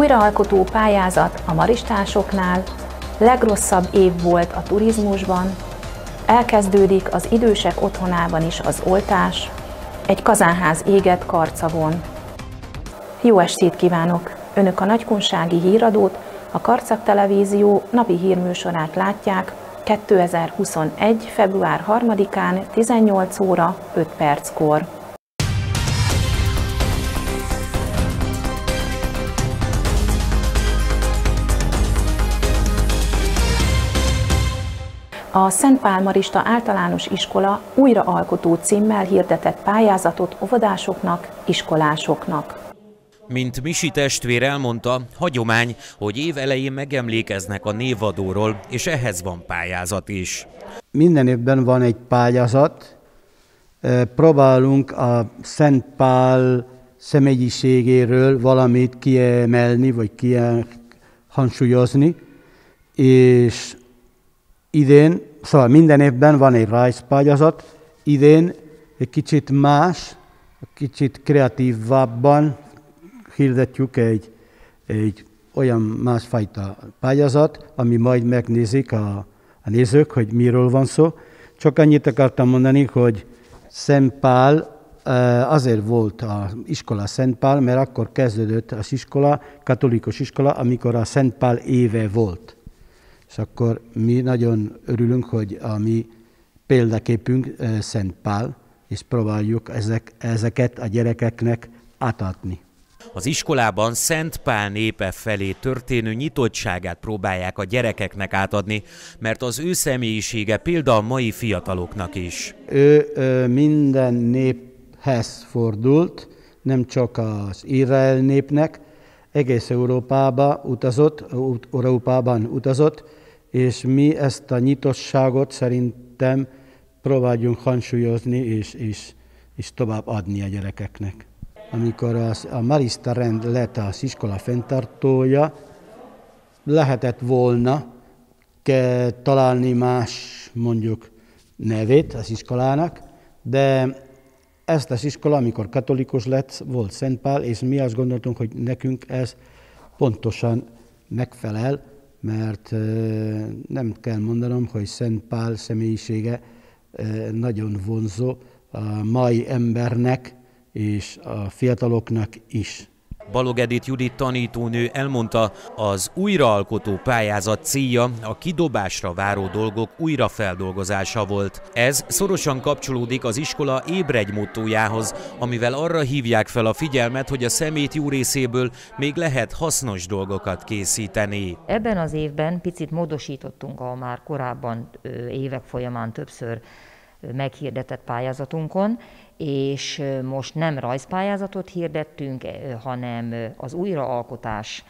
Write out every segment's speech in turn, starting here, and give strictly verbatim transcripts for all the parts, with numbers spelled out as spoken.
Újraalkotó pályázat a maristásoknál, legrosszabb év volt a turizmusban, elkezdődik az idősek otthonában is az oltás, egy kazánház égett Karcagon. Jó estét kívánok! Önök a nagykunsági híradót, a Karcag Televízió napi hírműsorát látják kétezer-huszonegy. február harmadikán tizennyolc óra öt perckor. A Szent Pál Marista Általános Iskola újraalkotó címmel hirdetett pályázatot óvodásoknak, iskolásoknak. Mint Misi testvér elmondta, hagyomány, hogy év elején megemlékeznek a névadóról, és ehhez van pályázat is. Minden évben van egy pályázat, próbálunk a Szent Pál személyiségéről valamit kiemelni, vagy kihangsúlyozni, és idén, szóval minden évben van egy rajzpályázat, idén egy kicsit más, kicsit kreatívabban hirdetjük egy, egy olyan másfajta pályázat, ami majd megnézik a, a nézők, hogy miről van szó. Csak annyit akartam mondani, hogy Szent Pál azért volt az iskola Szent Pál, mert akkor kezdődött az iskola, katolikus iskola, amikor a Szent Pál éve volt. És akkor mi nagyon örülünk, hogy a mi példaképünk Szent Pál, és próbáljuk ezek, ezeket a gyerekeknek átadni. Az iskolában Szent Pál népe felé történő nyitottságát próbálják a gyerekeknek átadni, mert az ő személyisége példa a mai fiataloknak is. Ő minden néphez fordult, nem csak az Izrael népnek, egész Európába utazott, Európában utazott, és mi ezt a nyitottságot szerintem próbáljunk hangsúlyozni és, és, és tovább adni a gyerekeknek. Amikor az, a Marista rend lett az iskola fenntartója, lehetett volna ke, találni más mondjuk nevét az iskolának, de ezt az iskola, amikor katolikus lett, volt Szent Pál, és mi azt gondoltunk, hogy nekünk ez pontosan megfelel, mert nem kell mondanom, hogy Szent Pál személyisége nagyon vonzó a mai embernek és a fiataloknak is. Balog Edith Judit tanítónő elmondta, az újraalkotó pályázat célja a kidobásra váró dolgok újrafeldolgozása volt. Ez szorosan kapcsolódik az iskola ébredj mottójához, amivel arra hívják fel a figyelmet, hogy a szemét jó részéből még lehet hasznos dolgokat készíteni. Ebben az évben picit módosítottunk a már korábban évek folyamán többször meghirdetett pályázatunkon, és most nem rajzpályázatot hirdettünk, hanem az újraalkotás,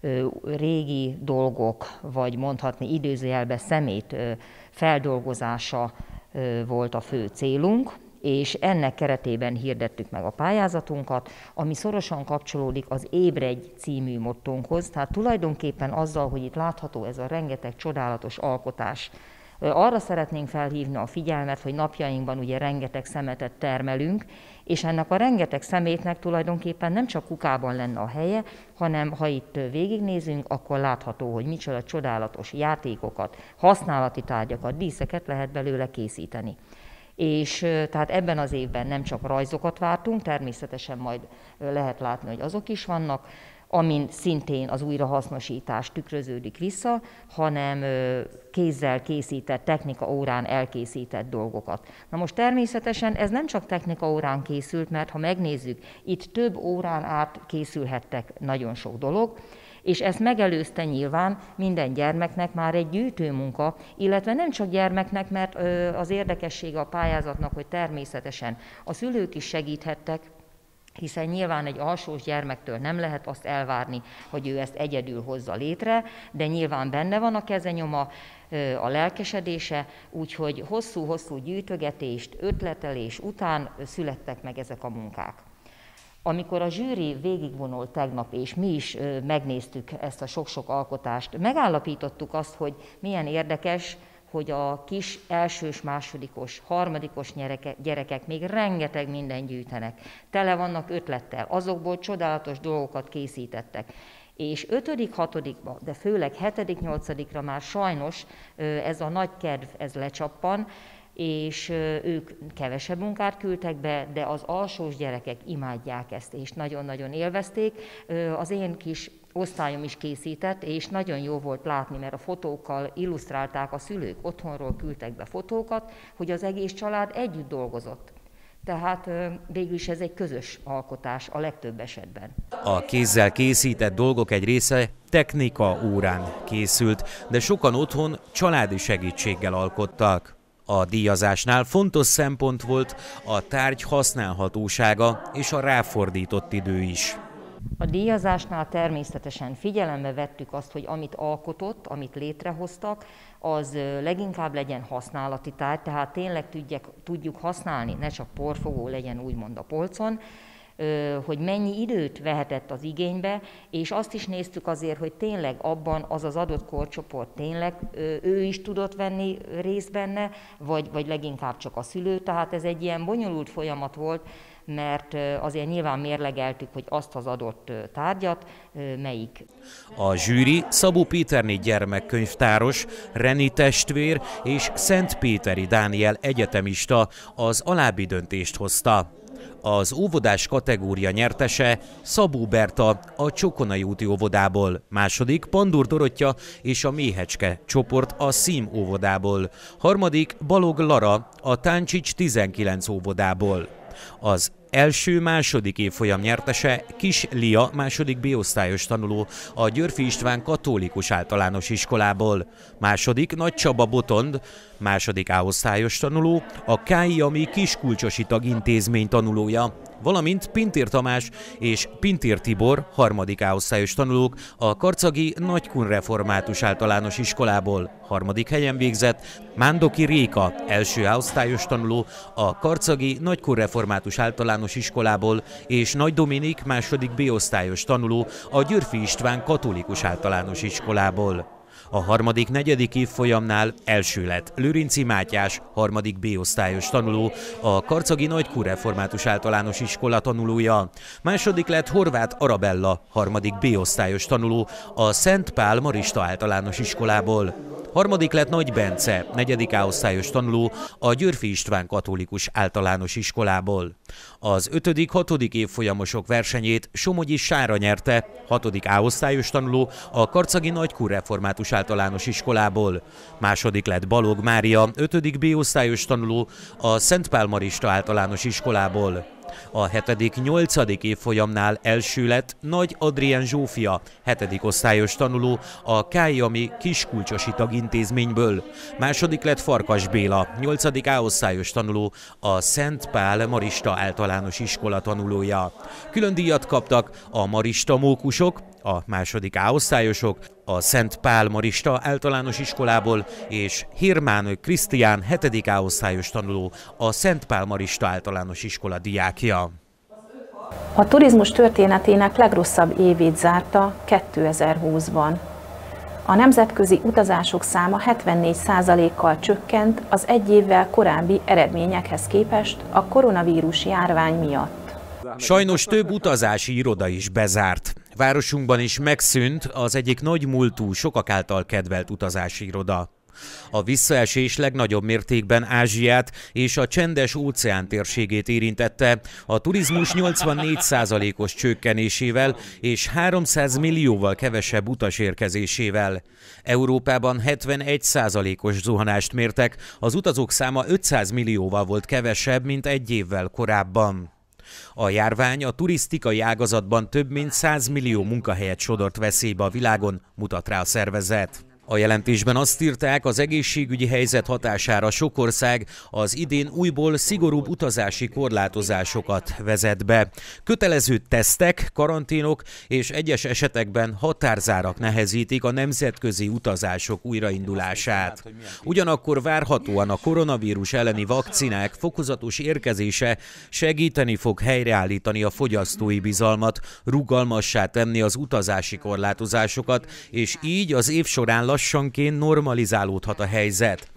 régi dolgok, vagy mondhatni idézőjelben szemét feldolgozása volt a fő célunk, és ennek keretében hirdettük meg a pályázatunkat, ami szorosan kapcsolódik az Ébredj című mottónkhoz, tehát tulajdonképpen azzal, hogy itt látható ez a rengeteg csodálatos alkotás. Arra szeretnénk felhívni a figyelmet, hogy napjainkban ugye rengeteg szemetet termelünk, és ennek a rengeteg szemétnek tulajdonképpen nem csak kukában lenne a helye, hanem ha itt végignézünk, akkor látható, hogy micsoda csodálatos játékokat, használati tárgyakat, díszeket lehet belőle készíteni. És tehát ebben az évben nem csak rajzokat vártunk, természetesen majd lehet látni, hogy azok is vannak, amin szintén az újrahasznosítás tükröződik vissza, hanem kézzel készített, technika órán elkészített dolgokat. Na most természetesen ez nem csak technika órán készült, mert ha megnézzük, itt több órán át készülhettek nagyon sok dolog, és ezt megelőzte nyilván minden gyermeknek már egy gyűjtőmunka, illetve nem csak gyermeknek, mert az érdekessége a pályázatnak, hogy természetesen a szülők is segíthettek, hiszen nyilván egy alsós gyermektől nem lehet azt elvárni, hogy ő ezt egyedül hozza létre, de nyilván benne van a kezenyoma, a lelkesedése, úgyhogy hosszú-hosszú gyűjtögetést, ötletelés után születtek meg ezek a munkák. Amikor a zsűri végigvonult tegnap, és mi is megnéztük ezt a sok-sok alkotást, megállapítottuk azt, hogy milyen érdekes, hogy a kis elsős, másodikos, harmadikos gyerekek még rengeteg mindent gyűjtenek. Tele vannak ötlettel, azokból csodálatos dolgokat készítettek. És ötödik, hatodikba, de főleg hetedik, nyolcadikra már sajnos ez a nagy kedv, ez lecsappan, és ők kevesebb munkát küldtek be, de az alsós gyerekek imádják ezt, és nagyon-nagyon élvezték. Az én kis osztályom is készített, és nagyon jó volt látni, mert a fotókkal illusztrálták a szülők, otthonról küldtek be fotókat, hogy az egész család együtt dolgozott. Tehát végül is ez egy közös alkotás a legtöbb esetben. A kézzel készített dolgok egy része technika órán készült, de sokan otthon családi segítséggel alkottak. A díjazásnál fontos szempont volt a tárgy használhatósága és a ráfordított idő is. A díjazásnál természetesen figyelembe vettük azt, hogy amit alkotott, amit létrehoztak, az leginkább legyen használati tárgy, tehát tényleg tudják, tudjuk használni, ne csak porfogó legyen úgymond a polcon, hogy mennyi időt vehetett az igénybe, és azt is néztük azért, hogy tényleg abban az az adott korcsoport tényleg ő is tudott venni részt benne, vagy, vagy leginkább csak a szülő, tehát ez egy ilyen bonyolult folyamat volt, mert azért nyilván mérlegeltük, hogy azt az adott tárgyat melyik. A zsűri Szabó Péterné gyermekkönyvtáros, Reni testvér és Szentpéteri Dániel egyetemista az alábbi döntést hozta. Az óvodás kategória nyertese Szabó Berta a Csokonai úti óvodából, második Pandur Dorottya és a Méhecske csoport a Szím óvodából, harmadik Balog Lara a Táncsics tizenkilenc óvodából. Az első-második évfolyam nyertese Kis Lia, második B-osztályos tanuló a Györffy István Katolikus Általános Iskolából, második Nagy Csaba Botond, második A-osztályos tanuló a Kályi Ami Kiskulcsosi Tagintézmény tanulója, valamint Pintér Tamás és Pintér Tibor, harmadik A-osztályos tanulók a Karcagi Nagykun Református Általános Iskolából, harmadik helyen végzett Mándoki Réka, első A-osztályos tanuló a Karcagi Nagykun Református Általános Iskolából, és Nagy Dominik, második B-osztályos tanuló a Györffy István Katolikus Általános Iskolából. A harmadik, negyedik évfolyamnál első lett Lőrinci Mátyás, harmadik B-osztályos tanuló, a Karcagi Nagykun Református Általános Iskola tanulója. Második lett Horváth Arabella, harmadik B-osztályos tanuló, a Szent Pál Marista Általános Iskolából. Harmadik lett Nagy Bence, negyedik A-osztályos tanuló, a Györffy István Katolikus Általános Iskolából. Az ötödik, hatodik évfolyamosok versenyét Somogyi Sára nyerte, hatodik A-osztályos tanuló a Karcagi Nagykun Református Általános Iskolából. Második lett Balog Mária, ötödik B-osztályos tanuló a Szent Pál Marista Általános Iskolából. A hetedik, nyolcadik évfolyamnál első lett Nagy Adrien Zsófia, hetedik osztályos tanuló a Kályi Ami Kiskulcsosi Tagintézményből. Második lett Farkas Béla, nyolcadik A-osztályos tanuló a Szent Pál Marista Általános Iskola tanulója. Külön díjat kaptak a marista mókusok, a második A-osztályosok, a Szent Pál Marista Általános Iskolából, és Hirmán Krisztián, hetedik A-osztályos tanuló, a Szent Pál Marista Általános Iskola diákja. A turizmus történetének legrosszabb évét zárta kétezer-húszban. A nemzetközi utazások száma hetvennégy százalékkal csökkent az egy évvel korábbi eredményekhez képest a koronavírus járvány miatt. Sajnos több utazási iroda is bezárt. Városunkban is megszűnt az egyik nagy múltú, sokak által kedvelt utazási iroda. A visszaesés legnagyobb mértékben Ázsiát és a Csendes-óceán térségét érintette, a turizmus nyolcvannégy százalékos csökkenésével és háromszáz millióval kevesebb utas érkezésével. Európában hetvenegy százalékos zuhanást mértek, az utazók száma ötszáz millióval volt kevesebb, mint egy évvel korábban. A járvány a turisztikai ágazatban több mint száz millió munkahelyet sodort veszélybe a világon, mutat rá a szervezet. A jelentésben azt írták, az egészségügyi helyzet hatására sok ország az idén újból szigorúbb utazási korlátozásokat vezet be. Kötelező tesztek, karanténok és egyes esetekben határzárak nehezítik a nemzetközi utazások újraindulását. Ugyanakkor várhatóan a koronavírus elleni vakcinák fokozatos érkezése segíteni fog helyreállítani a fogyasztói bizalmat, rugalmassá tenni az utazási korlátozásokat, és így az év során lassanként normalizálódhat a helyzet.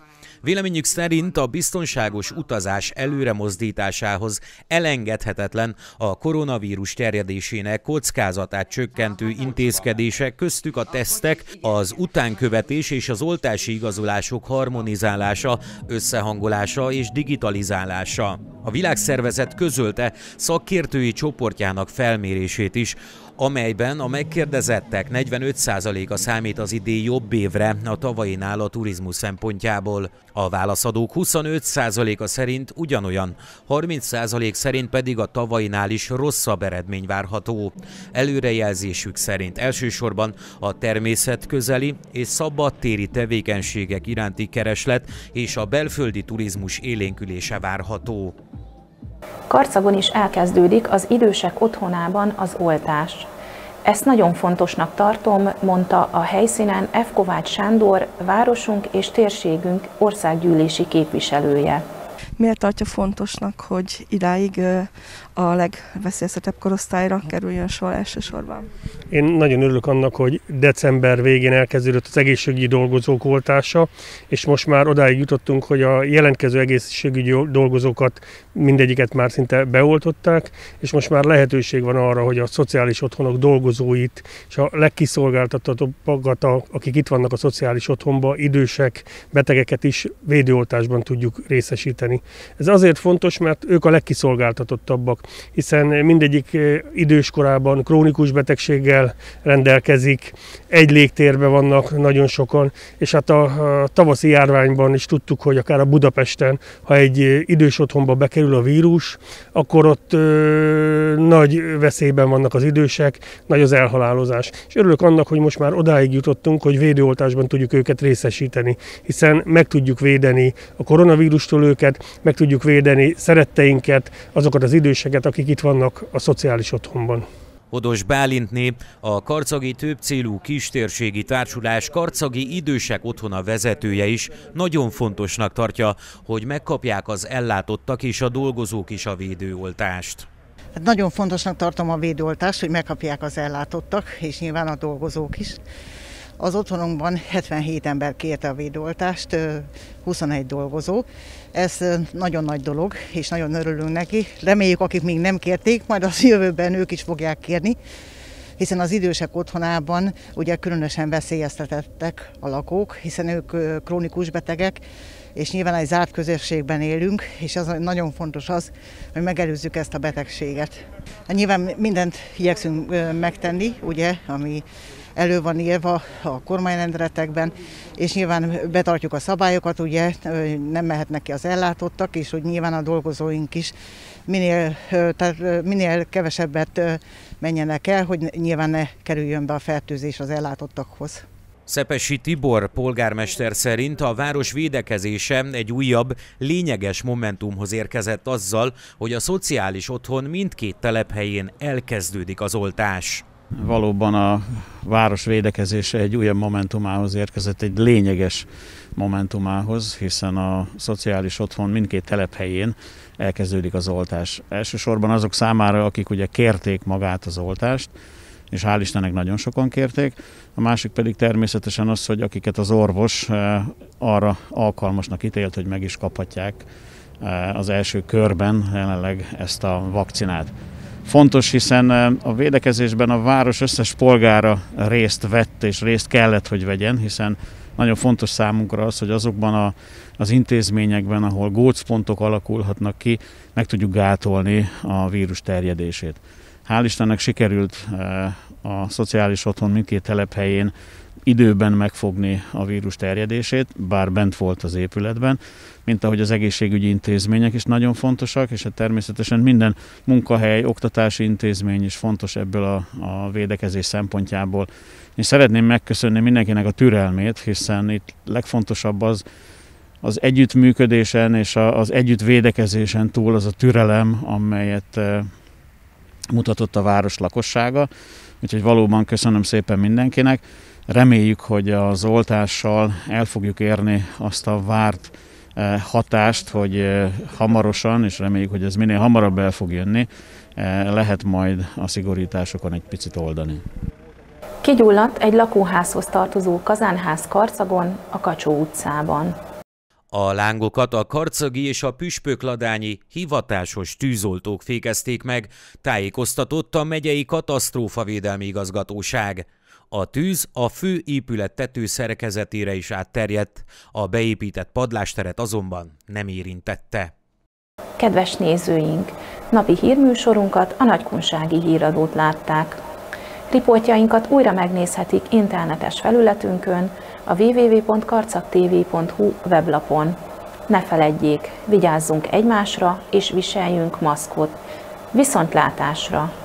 Véleményük szerint a biztonságos utazás előremozdításához elengedhetetlen a koronavírus terjedésének kockázatát csökkentő intézkedések, köztük a tesztek, az utánkövetés és az oltási igazolások harmonizálása, összehangolása és digitalizálása. A Világszervezet közölte szakértői csoportjának felmérését is, amelyben a megkérdezettek negyvenöt százaléka számít az idén jobb évre a tavainál a turizmus szempontjából. A válaszadók huszonöt százaléka szerint ugyanolyan, harminc százalék szerint pedig a tavainál is rosszabb eredmény várható. Előrejelzésük szerint elsősorban a természetközeli és szabadtéri tevékenységek iránti kereslet és a belföldi turizmus élénkülése várható. Karcagon is elkezdődik az idősek otthonában az oltás. Ezt nagyon fontosnak tartom, mondta a helyszínen F. Kovács Sándor, városunk és térségünk országgyűlési képviselője. Miért tartja fontosnak, hogy idáig a legveszélyeztetebb korosztályra kerüljön sor elsősorban? Én nagyon örülök annak, hogy december végén elkezdődött az egészségügyi dolgozók oltása, és most már odáig jutottunk, hogy a jelentkező egészségügyi dolgozókat mindegyiket már szinte beoltották, és most már lehetőség van arra, hogy a szociális otthonok dolgozóit és a legkiszolgáltatottabbakat, akik itt vannak a szociális otthonban, idősek, betegeket is védőoltásban tudjuk részesíteni. Ez azért fontos, mert ők a legkiszolgáltatottabbak, hiszen mindegyik időskorában krónikus betegséggel rendelkezik, egy légtérben vannak nagyon sokan, és hát a, a tavaszi járványban is tudtuk, hogy akár a Budapesten, ha egy idős otthonba bekerül a vírus, akkor ott ö, nagy veszélyben vannak az idősek, nagy az elhalálozás. És örülök annak, hogy most már odáig jutottunk, hogy védőoltásban tudjuk őket részesíteni, hiszen meg tudjuk védeni a koronavírustól őket, meg tudjuk védeni szeretteinket, azokat az időseket, akik itt vannak a szociális otthonban. Hodos Bálintné, a Karcagi Többcélú Kistérségi Társulás Karcagi Idősek Otthona vezetője is nagyon fontosnak tartja, hogy megkapják az ellátottak és a dolgozók is a védőoltást. Hát nagyon fontosnak tartom a védőoltást, hogy megkapják az ellátottak, és nyilván a dolgozók is. Az otthonunkban hetvenhét ember kérte a védőoltást, huszonegy dolgozó. Ez nagyon nagy dolog, és nagyon örülünk neki. Reméljük, akik még nem kérték, majd az jövőben ők is fogják kérni, hiszen az idősek otthonában ugye különösen veszélyeztetettek a lakók, hiszen ők krónikus betegek, és nyilván egy zárt közösségben élünk, és az nagyon fontos az, hogy megelőzzük ezt a betegséget. Hát nyilván mindent igyekszünk megtenni, ugye, ami elő van írva a kormányrendeletekben, és nyilván betartjuk a szabályokat, ugye nem mehetnek ki az ellátottak, és hogy nyilván a dolgozóink is minél, tehát minél kevesebbet menjenek el, hogy nyilván ne kerüljön be a fertőzés az ellátottakhoz. Szepessy Tibor polgármester szerint a város védekezése egy újabb, lényeges momentumhoz érkezett azzal, hogy a szociális otthon mindkét telephelyén elkezdődik az oltás. Valóban a város védekezése egy újabb momentumához érkezett, egy lényeges momentumához, hiszen a szociális otthon mindkét telephelyén elkezdődik az oltás. Elsősorban azok számára, akik ugye kérték magát az oltást, és hál' Istennek nagyon sokan kérték. A másik pedig természetesen az, hogy akiket az orvos arra alkalmasnak ítélt, hogy meg is kaphatják az első körben jelenleg ezt a vakcinát. Fontos, hiszen a védekezésben a város összes polgára részt vett és részt kellett, hogy vegyen, hiszen nagyon fontos számunkra az, hogy azokban a, az intézményekben, ahol gócpontok alakulhatnak ki, meg tudjuk gátolni a vírus terjedését. Hál' Istennek sikerült a szociális otthon mindkét telephelyén időben megfogni a vírus terjedését, bár bent volt az épületben, mint ahogy az egészségügyi intézmények is nagyon fontosak, és hát természetesen minden munkahely, oktatási intézmény is fontos ebből a, a védekezés szempontjából. Én szeretném megköszönni mindenkinek a türelmét, hiszen itt legfontosabb az, az együttműködésen és az együtt védekezésen túl az a türelem, amelyet mutatott a város lakossága. Úgyhogy valóban köszönöm szépen mindenkinek. Reméljük, hogy az oltással el fogjuk érni azt a várt hatást, hogy hamarosan, és reméljük, hogy ez minél hamarabb el fog jönni, lehet majd a szigorításokon egy picit oldani. Kigyulladt egy lakóházhoz tartozó kazánház Karcagon, a Kacsó utcában. A lángokat a karcagi és a püspökladányi hivatásos tűzoltók fékezték meg, tájékoztatott a megyei katasztrófavédelmi igazgatóság. A tűz a fő épület tetőszerkezetére is átterjedt, a beépített padlásteret azonban nem érintette. Kedves nézőink! Napi hírműsorunkat, a Nagykunsági Híradót látták. Riportjainkat újra megnézhetik internetes felületünkön, a double-u double-u double-u pont karcagtv pont hu weblapon. Ne feledjék, vigyázzunk egymásra és viseljünk maszkot. Viszontlátásra!